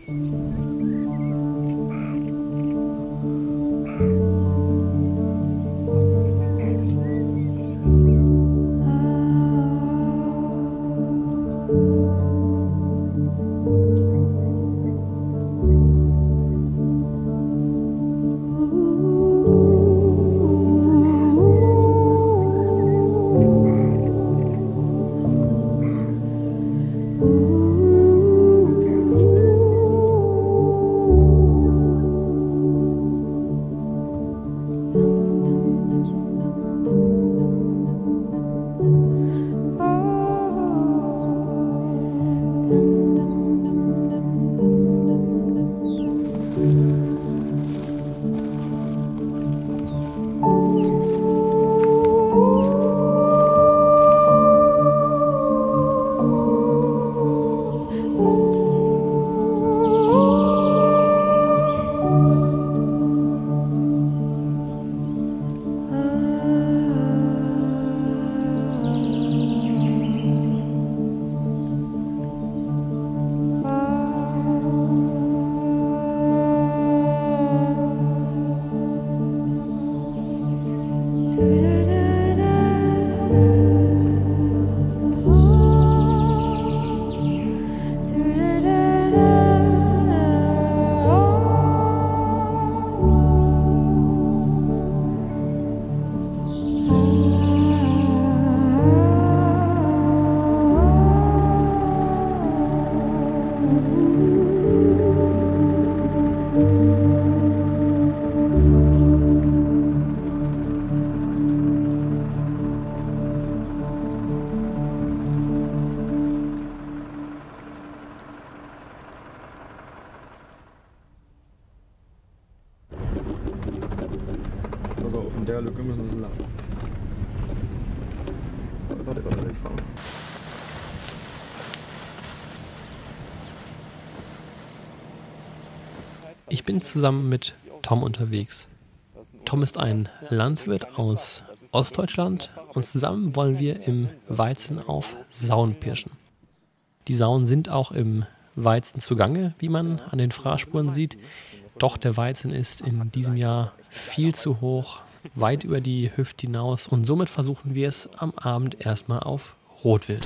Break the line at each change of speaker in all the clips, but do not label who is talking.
Also auf der Lücke müssen wir lang. Warte, ich fahre.
Ich bin zusammen mit Tom unterwegs. Tom ist ein Landwirt aus Ostdeutschland und zusammen wollen wir im Weizen auf Sauen pirschen. Die Sauen sind auch im Weizen zugange, wie man an den Fraßspuren sieht. Doch der Weizen ist in diesem Jahr viel zu hoch, weit über die Hüfte hinaus und somit versuchen wir es am Abend erstmal auf Rotwild.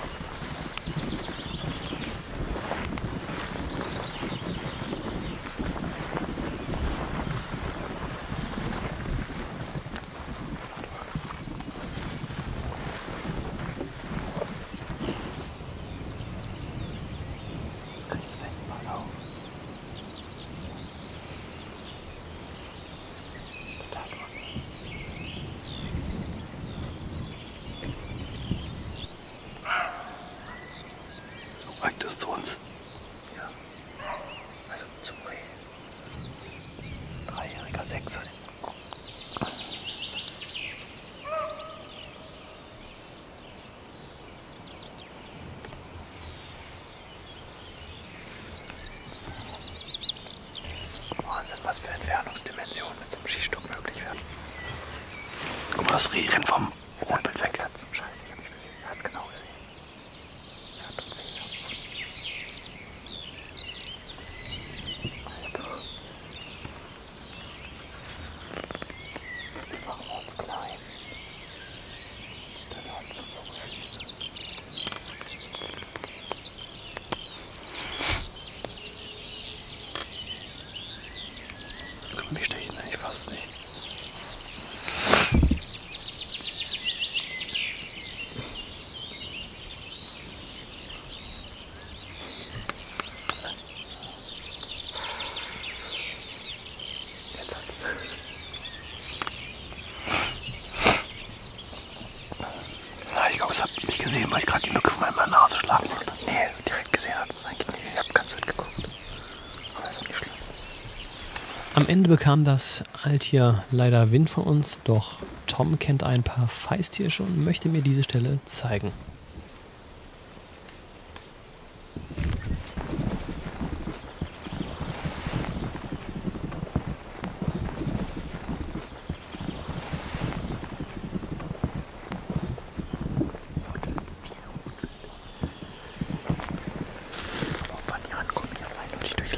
Das zu uns. Ja. Also zum Reh. Das ist ein 3-jähriger Sechser. Wahnsinn, was für Entfernungsdimensionen mit so einem Schießstock möglich werden. Guck mal, das Reh rennt vom Rotbild weg. Das ist so scheiße, ich hab mich bewegt. Er hat's genau gesehen. Mich stechen, ich fass es nicht. Jetzt hat ich glaube, es hat mich gesehen, weil ich gerade die Lücke von meiner Nase schlagen wollte. Nee, direkt gesehen hat es eigentlich nicht. Ich habe ganz weit geguckt. Aber ist auch nicht schlimm.
Am Ende bekam das Alttier leider Wind von uns, doch Tom kennt ein paar Feisthirsche und möchte mir diese Stelle zeigen.
Wann die rankommen, ich habe eindeutig durch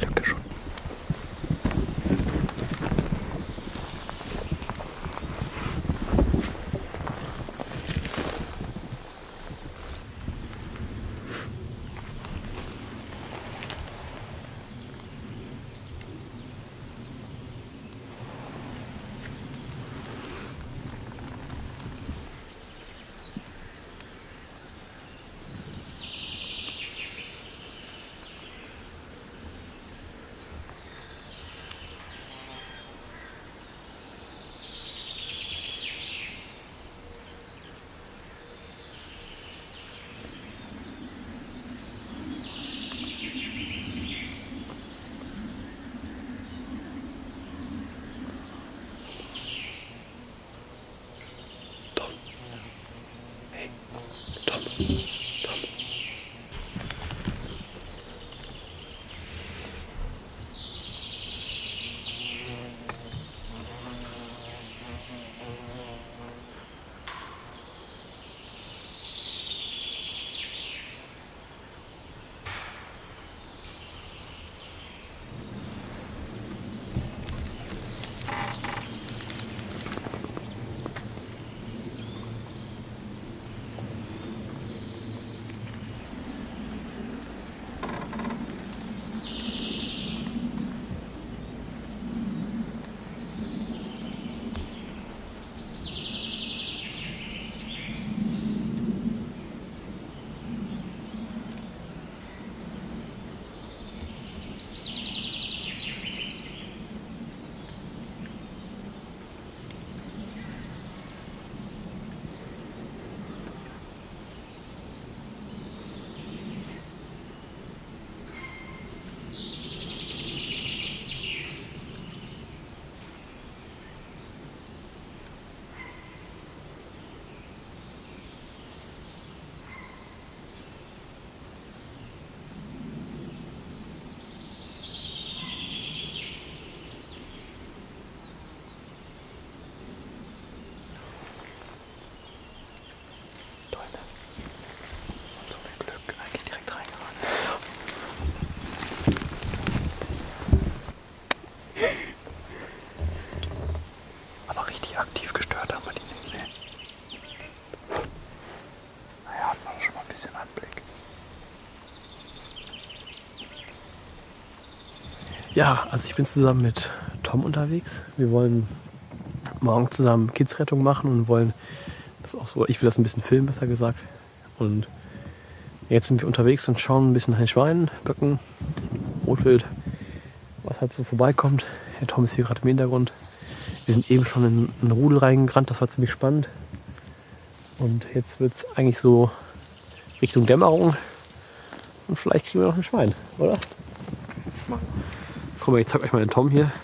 Ja, also ich bin zusammen mit Tom unterwegs. Wir wollen morgen zusammen Kidsrettung machen und wollen das auch so, ich will das ein bisschen filmen, besser gesagt. Und jetzt sind wir unterwegs und schauen ein bisschen nach den Schweinen, Böcken, Rotwild, was halt so vorbeikommt. Der Tom ist hier gerade im Hintergrund. Wir sind eben schon in einen Rudel reingerannt, das war ziemlich spannend. Und jetzt wird es eigentlich so Richtung Dämmerung. Und vielleicht kriegen wir noch ein Schwein, oder? Komm mal, ich zeig euch mal den Tom hier.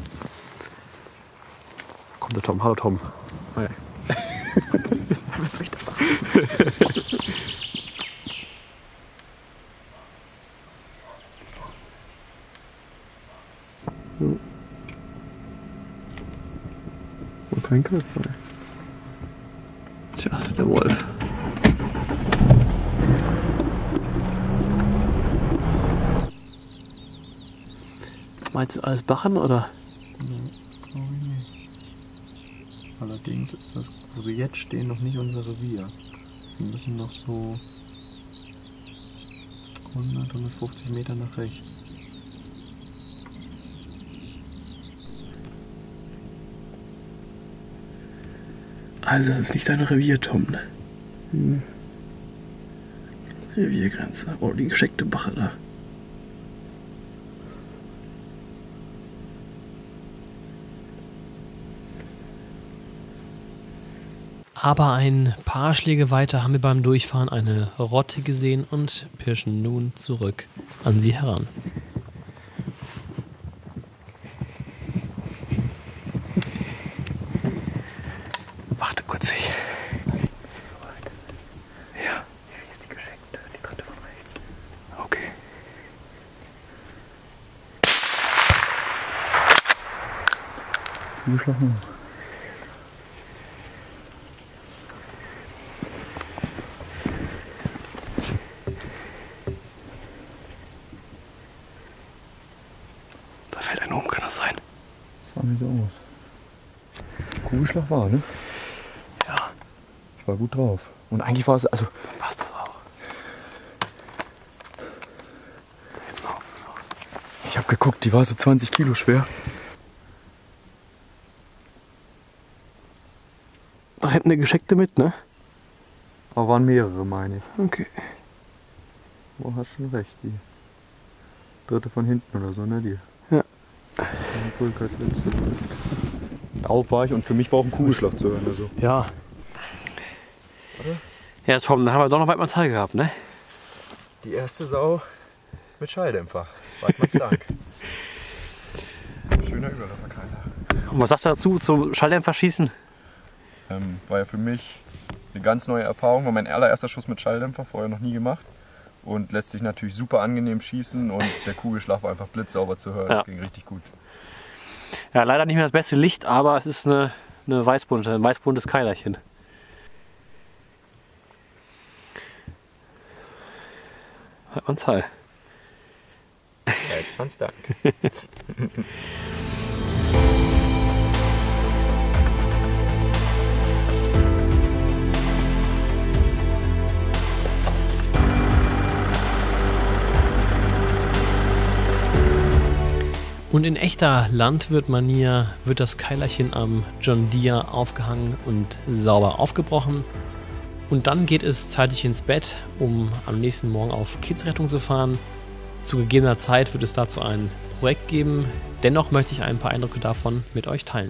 Kommt der Tom. Hallo Tom. Hi.
Was soll ich das sagen?
Und kein Köpfe. Tja, der Wolf. Meinst du alles Bachen oder?
Allerdings ist das, wo sie jetzt stehen, noch nicht unser Revier. Wir müssen noch so 150 Meter nach rechts.
Also das ist nicht dein Revier, Tom. Ne? Reviergrenze. Oh, die gescheckte Bache da. Aber ein paar Schläge weiter haben wir beim Durchfahren eine Rotte gesehen und pirschen nun zurück an sie heran. Warte kurz, ich.
Soweit.
Ja.
Wie ist die geschenkte? Die dritte von rechts.
Okay.
Geschlafen.
Da fällt einer um, kann das sein?
Das sah nicht so aus. Kugelschlag war, ne?
Ja.
Ich war gut drauf. Und eigentlich war es, also
Dann passt das auch.
ich habe geguckt, die war so 20 Kilo schwer.
Da hinten eine gescheckte mit, ne?
Aber waren mehrere, meine ich.
Okay.
Du hast schon recht, die dritte von hinten oder so, ne? Die.
Ja.
Pulk als letzte. Darauf war ich und für mich war auch ein Kugelschlag zu hören. Also.
Ja.
Warte.
Ja, Tom, dann haben wir doch noch Weidmannsheil gehabt, ne?
Die erste Sau mit Schalldämpfer. Weidmanns Dank. Schöner Überläuferkeiler.
Und was sagst du dazu, zum Schalldämpfer-Schießen?
War ja für mich eine ganz neue Erfahrung. War mein allererster Schuss mit Schalldämpfer, vorher noch nie gemacht. Und lässt sich natürlich super angenehm schießen und der Kugelschlag war einfach blitzsauber zu hören.
Ja.
Das ging richtig gut.
Ja, leider nicht mehr das beste Licht, aber es ist ein weißbuntes Keilerchen. Weidmannsheil.
Weidmanns Dank.
Und in echter Landwirt-Manier wird das Keilerchen am John Deere aufgehangen und sauber aufgebrochen. Und dann geht es zeitig ins Bett, um am nächsten Morgen auf Kidsrettung zu fahren. Zu gegebener Zeit wird es dazu ein Projekt geben. Dennoch möchte ich ein paar Eindrücke davon mit euch teilen.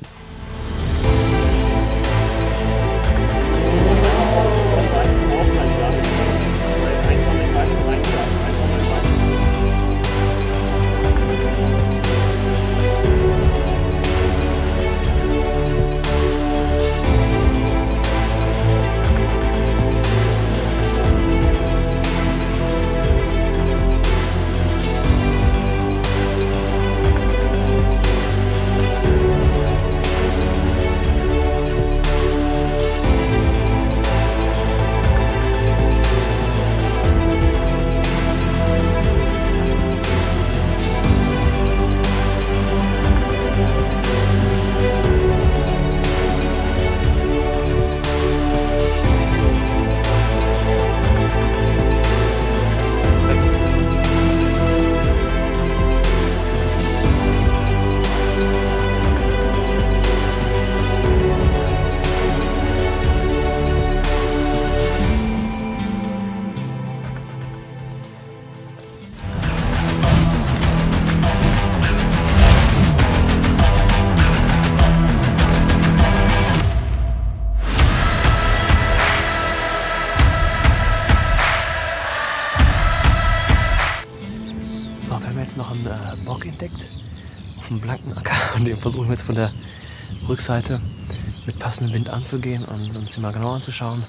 So, wir haben jetzt noch einen Bock entdeckt auf dem blanken Acker und den versuchen wir jetzt von der Rückseite mit passendem Wind anzugehen und uns den mal genau anzuschauen.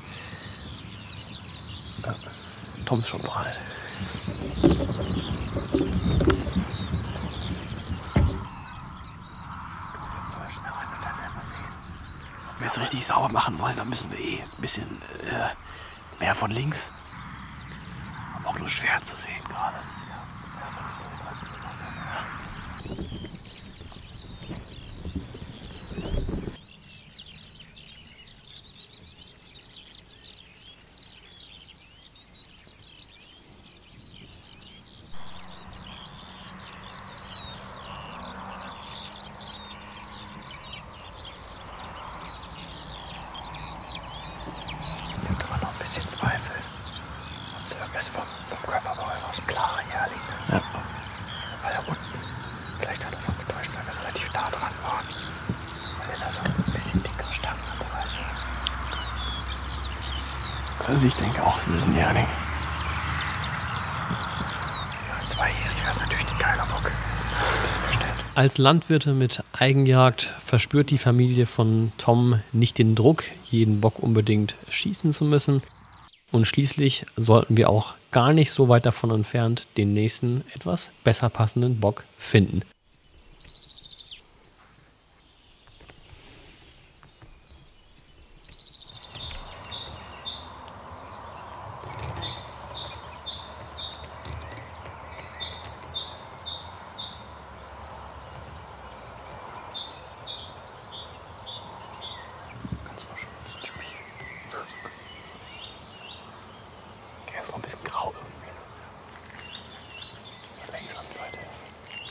Tom ist schon bereit. Wenn wir es richtig sauber machen wollen, dann müssen wir ein bisschen mehr von links. Aber auch nur schwer zu sehen gerade. Bisschen Zweifel. Und so erst vom Körperbau aus klar hier liegen. Ja. Weil da unten, vielleicht hat das auch getäuscht, weil wir relativ nah dran waren. Weil er da so ein bisschen dicker Stangen hat, weißt du. Also ich denke auch, es ist ein Jährling. Ja, ein Zweijährig wäre es natürlich ein geiler Bock gewesen. Also ein bisschen verständlich. Als Landwirte mit Eigenjagd verspürt die Familie von Tom nicht den Druck, jeden Bock unbedingt schießen zu müssen. Und schließlich sollten wir auch gar nicht so weit davon entfernt den nächsten, etwas besser passenden Bock finden. Ist noch ein bisschen grau irgendwie. Je längst an die Leute ist.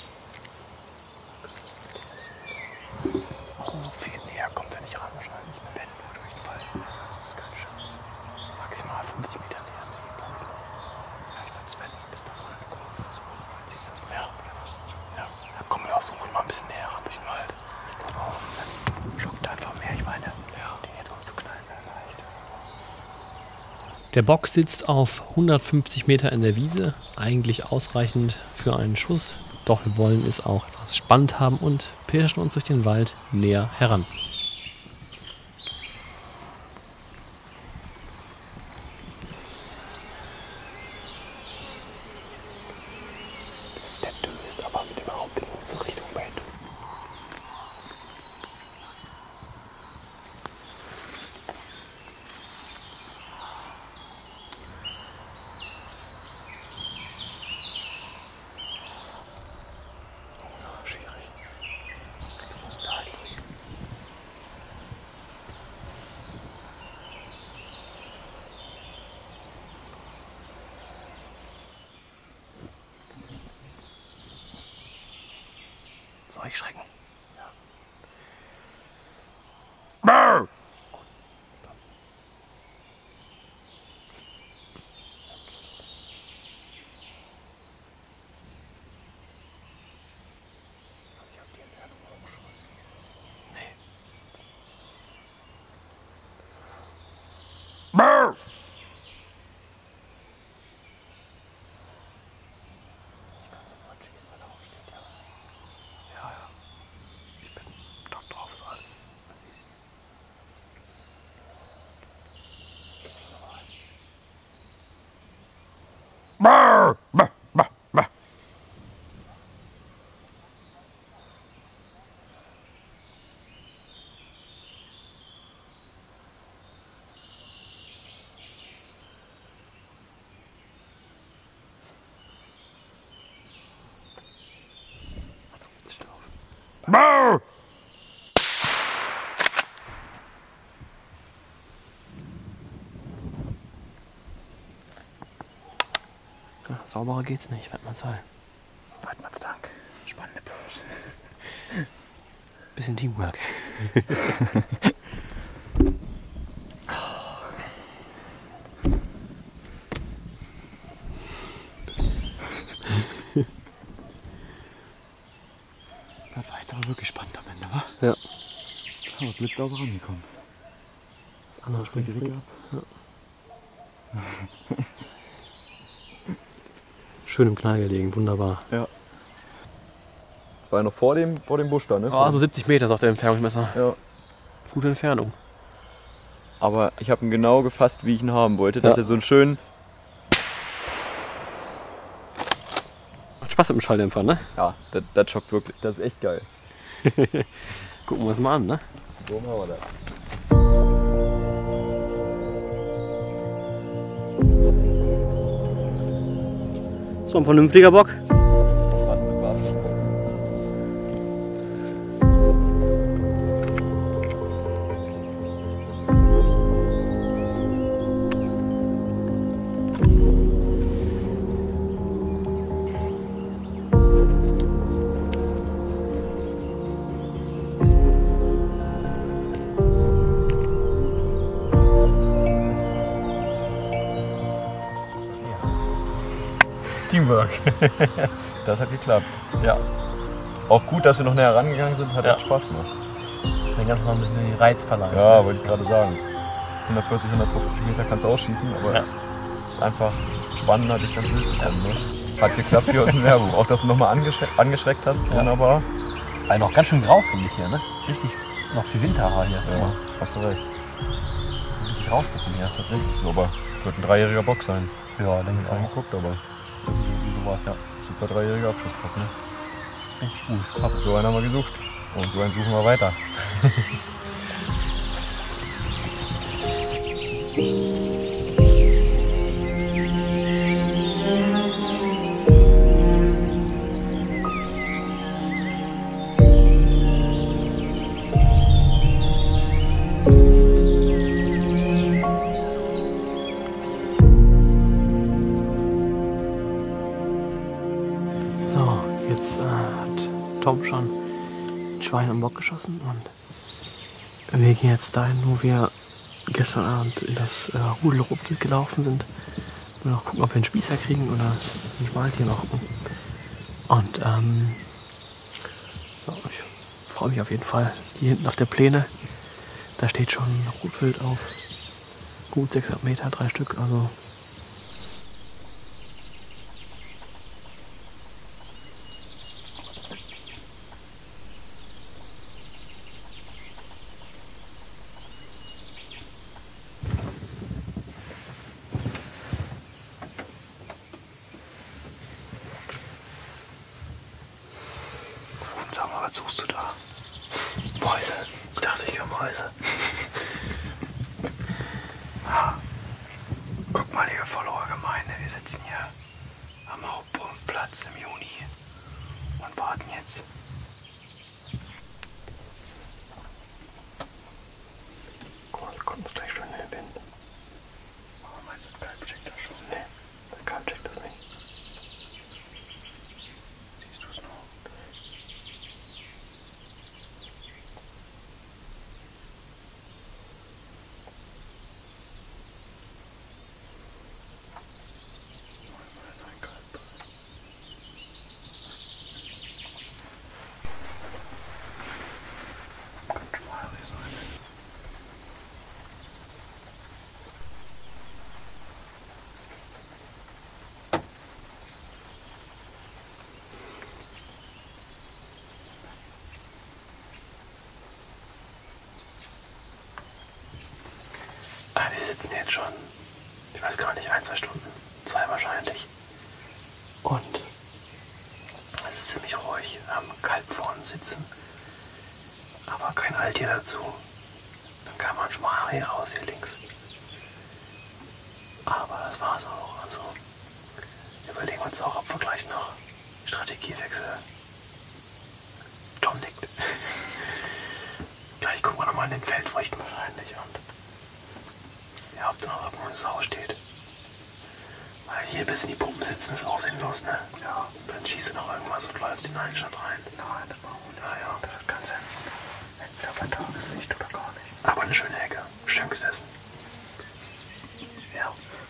Oh, viel näher kommt er nicht ran wahrscheinlich. Wenn nur durch den Wald. Sonst ist es keine Chance. Maximal 50 Meter näher. Vielleicht wird es, wenn ich bis da vorne kommen. Siehst du das mal? Ja, oder was? Ja, dann kommen wir auch so mal ein bisschen näher ran durch den Wald. Oh, dann schockt er einfach mehr. Ich meine, den jetzt umzuknallen wäre leicht. Der Bock sitzt auf 150 Meter in der Wiese, eigentlich ausreichend für einen Schuss, doch wir wollen es auch etwas spannend haben und pirschen uns durch den Wald näher heran. Der döst aber mit dem Hauptding so Richtung Bett. Soll ich schrecken? Ja. Brrr! Ich hab die Entfernung hochgeschossen. Nee. Brrr! Ich kann sofort schießen, weil da drauf steht, ja. Ja. Ich bin stock drauf, so alles. Was ich sehe. Brrr! Brrr! Brrr! Brrr! Brrr! Ja, sauberer geht's nicht, Weidmannsheil. Weidmannsdank. Spannende Approach. Bisschen Teamwork. Das war jetzt aber wirklich spannend am Ende, wa? Ja. Aber blitzsauber rangekommen. Das andere springt direkt ab. Ja. Schön im Knall gelegen, wunderbar.
Ja. Das war ja noch vor dem Busch da, ne?
Ah, so 70 Meter, sagt der Entfernungsmesser.
Ja.
Gute Entfernung.
Aber ich habe ihn genau gefasst, wie ich ihn haben wollte, dass er so einen schönen...
Macht Spaß mit dem Schalldämpfer, ne?
Ja, das schockt wirklich. Das ist echt geil.
Gucken wir uns mal an, ne?
So machen wir das.
So ein vernünftiger Bock.
Warten Sie mal, das gucken. Teamwork. Das hat geklappt. Ja. Auch gut, dass wir noch näher rangegangen sind, hat echt Spaß gemacht.
Den ganzen noch ein bisschen den Reiz verleihen.
Ja, wollte ich gerade sagen. 140, 150 Meter kannst du ausschießen, aber es ist einfach spannender, durch ganz wild zu kommen. Ne? Hat geklappt wie aus dem Werbung. Auch, dass du nochmal angeschreckt hast, wunderbar.
Also noch ganz schön grau, finde ich hier, ne? Richtig noch viel Winterhaar hier.
Ja, hast du recht.
Muss richtig rausgucken hier.
Tatsächlich so, aber wird ein 3-jähriger Bock sein.
Ja, denke ich auch.
Angeguckt, aber
Wie sowas, ja.
super 3-jähriger Abschlussbock. Ne?
Richtig gut. Top.
So einen haben wir gesucht. Und so einen suchen wir weiter.
So, jetzt hat Tom schon ein Schwein am Bock geschossen und wir gehen jetzt dahin, wo wir gestern Abend in das Rudelrupfel gelaufen sind. Mal noch gucken, ob wir einen Spießer kriegen oder nicht mal hier noch gucken. Und ja, ich freue mich auf jeden Fall. Hier hinten auf der Pläne, da steht schon ein Rotwild auf gut 600 Meter, 3 Stück, also sag mal, was suchst du da? Mäuse. Ich dachte, ich höre Mäuse. Guck mal, liebe Follower-Gemeinde, wir sitzen hier am Hauptplatz im Juni und warten jetzt. Guck mal, es kommt gleich schon in den Wind. Aber meinst du, das Kalb checkt das schon? Nee, das Kalb checkt das nicht. Siehst du es noch? Wir sitzen jetzt schon, ich weiß gar nicht, 1, 2 Stunden, 2 wahrscheinlich. Und es ist ziemlich ruhig. Wir haben Kalb vorne sitzen, aber kein Altier dazu. Dann kam ein Schmari raus hier links. Aber das war's auch. Also wir überlegen uns auch, ob wir gleich noch Strategiewechsel. Tom nickt. Gleich gucken wir nochmal in den Feldfrüchten wahrscheinlich und ja, ob da noch irgendwo eine Sau steht. Weil hier bis in die Pumpen sitzen ist auch sinnlos, ne? Ja. Dann schießt du noch irgendwas und läufst in eine Stadt rein. Nein, das machen wir nicht. Ja, ja. Das hat keinen Sinn. Entweder bei Tageslicht oder gar nicht. Aber eine schöne Ecke. Schön gesessen. Ja.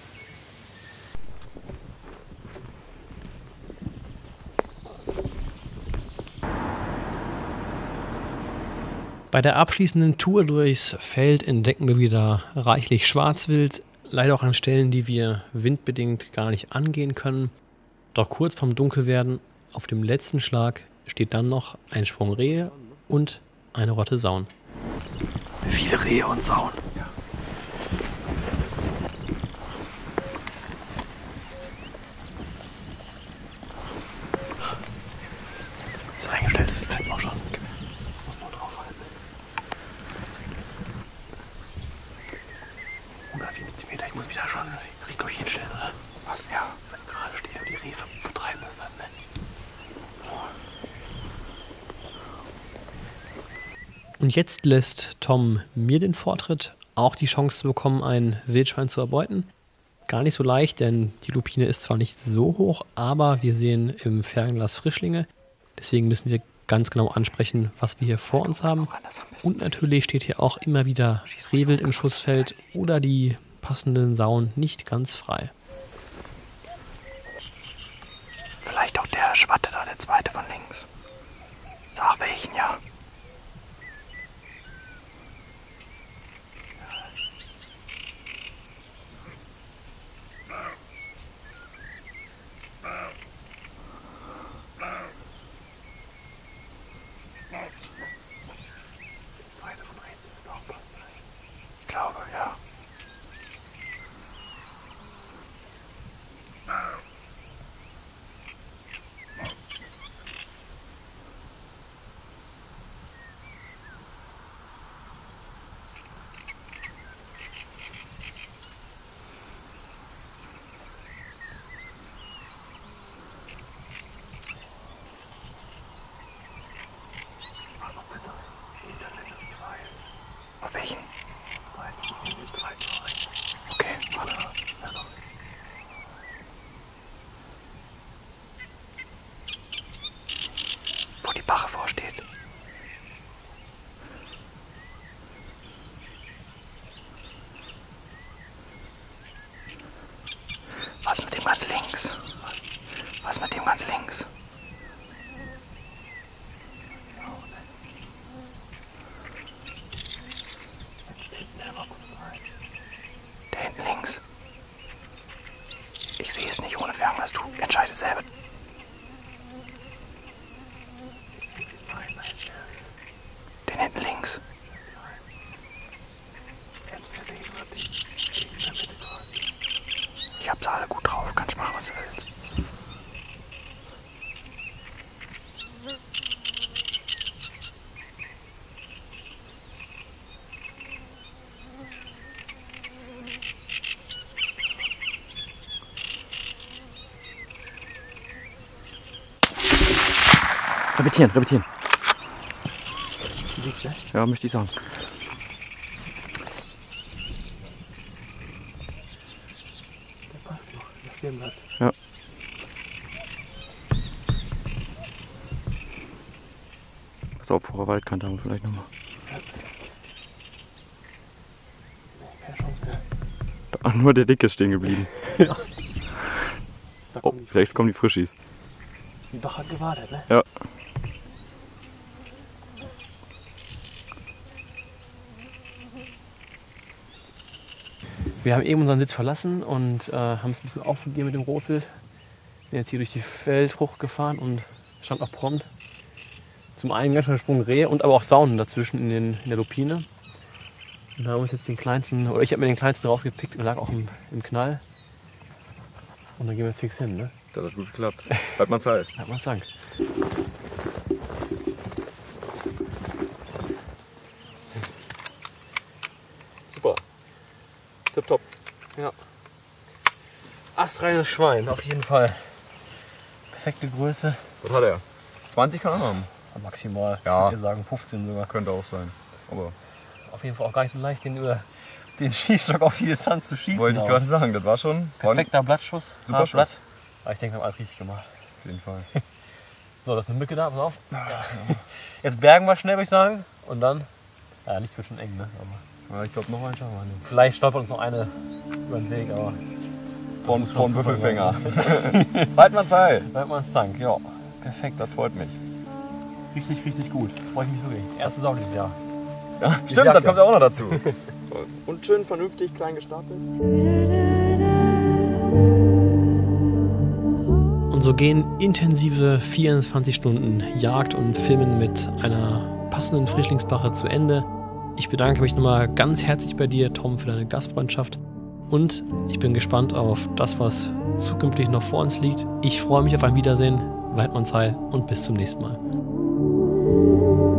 Bei der abschließenden Tour durchs Feld entdecken wir wieder reichlich Schwarzwild, leider auch an Stellen, die wir windbedingt gar nicht angehen können. Doch kurz vorm Dunkelwerden, auf dem letzten Schlag, steht dann noch ein Sprung Rehe und eine Rotte Sauen.
Viele Rehe und Sauen. Ja. Das eingestellt ist, fällt auch schon. Muss nur draufhalten. 104 Zentimeter, ich muss mich da schon Rico hinstellen, oder? Was? Ja. Wenn ich gerade stehe und die Rehe vertreiben das dann, ne?
Und jetzt lässt Tom mir den Vortritt, auch die Chance zu bekommen, ein Wildschwein zu erbeuten. Gar nicht so leicht, denn die Lupine ist zwar nicht so hoch, aber wir sehen im Fernglas Frischlinge. Deswegen müssen wir ganz genau ansprechen, was wir hier vor uns haben. Und natürlich steht hier auch immer wieder Rehwild im Schussfeld oder die passenden Sauen nicht ganz frei.
Vielleicht auch der Schwatte da, der zweite von links. Sag welchen, ja. Ich glaube, ja. Auf welchen? Okay, warte. Wo die Bache vorsteht. Was mit dem ganz links? Was mit dem ganz links? Der hinten links. Ich sehe es nicht ohne Fernglas. Du entscheidest selber. Den hinten links. Ich hab's alle gut drauf. Kannst machen, was du willst. Repetieren. Ja, möchte ich sagen.
Der passt noch, der stehen bleibt.
Ja. Pass auf, vor der Waldkante haben wir vielleicht nochmal.
Keine Chance mehr.
Ach, nur der Dicke ist stehen geblieben.
Ja.
Oh, vielleicht kommen die Frischis.
Die Bach hat gewartet, ne?
Ja.
Wir haben eben unseren Sitz verlassen und haben es ein bisschen aufgegeben mit dem Rotwild. Sind jetzt hier durch die Feldfrucht gefahren und stand auch prompt. Zum einen ganz schön Sprung Rehe und aber auch Sauen dazwischen in der Lupine. Und da haben wir uns jetzt den kleinsten, oder ich habe mir den kleinsten rausgepickt und lag auch im Knall. Und dann gehen wir jetzt fix hin, ne?
Das hat gut geklappt. Bleibt mal Zeit.
Hat man Dank. Super. Tipptopp. Ja. Astreines Schwein, auf jeden Fall. Perfekte Größe.
Was hat er? 20 kann er haben.
Maximal.
Ja.
Ich würde sagen 15 sogar.
Könnte auch sein. Aber
Auf jeden Fall auch gar nicht so leicht, den über den Schießstock auf die Distanz zu schießen.
wollte ich gerade sagen, das war schon
Perfekter Blattschuss.
Super
Hart
Schuss.
Blatt. Aber ich denke, wir haben alles richtig gemacht.
Auf jeden Fall.
So, das ist eine Mücke da, pass auf. Ja. Jetzt bergen wir schnell, würde ich sagen. Und dann, ja, Licht wird schon eng, ne? Aber
Ja, ich glaube, noch einen schaffen wir nicht.
vielleicht stolpert uns noch eine über den Weg, aber
Von Büffelfänger. Bleibt mal Zeit.
bleibt mal ins Tank. Ja, perfekt.
Das freut mich.
Richtig, richtig gut. Freue ich mich wirklich. Erste Sau dieses Jahr.
Ja, stimmt, das kommt ja auch noch dazu. Und schön vernünftig klein gestapelt.
Und so gehen intensive 24 Stunden Jagd und Filmen mit einer passenden Frischlingsbache zu Ende. Ich bedanke mich nochmal ganz herzlich bei dir, Tom, für deine Gastfreundschaft. Und ich bin gespannt auf das, was zukünftig noch vor uns liegt. Ich freue mich auf ein Wiedersehen. Weidmanns Heil und bis zum nächsten Mal.